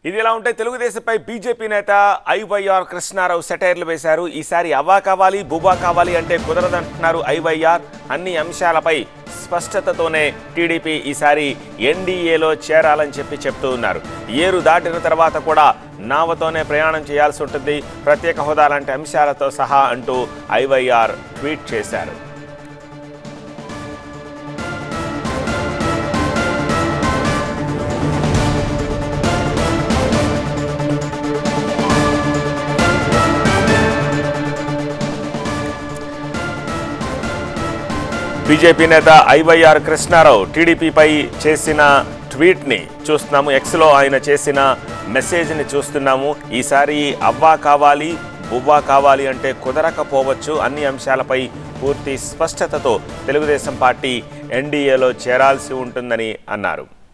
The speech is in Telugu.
ఇది ఎలా ఉంటే తెలుగుదేశంపై బీజేపీ నేత ఐవైఆర్ కృష్ణారావు సెటైర్లు వేశారు. ఈసారి అవ్వా కావాలి బుబా కావాలి అంటే కుదరదంటున్నారు ఐవైఆర్. అన్ని అంశాలపై స్పష్టతతోనే టీడీపీ ఈసారి ఎన్డీఏలో చేరాలని చెప్తూ ఉన్నారు. ఏరు దాటిన తర్వాత కూడా నావతోనే ప్రయాణం చేయాల్సి ఉంటుంది, ప్రత్యేక హోదా లాంటి అంశాలతో సహా అంటూ ఐవైఆర్ ట్వీట్ చేశారు. బీజేపీ నేత ఐవైఆర్ కృష్ణారావు టీడీపీపై చేసిన ట్వీట్ని చూస్తున్నాము. ఎక్స్లో ఆయన చేసిన మెసేజ్ని చూస్తున్నాము. ఈసారి అవ్వా కావాలి బువ్వా కావాలి అంటే కుదరకపోవచ్చు. అన్ని అంశాలపై పూర్తి స్పష్టతతో తెలుగుదేశం పార్టీ ఎన్డీఏలో చేరాల్సి ఉంటుందని అన్నారు.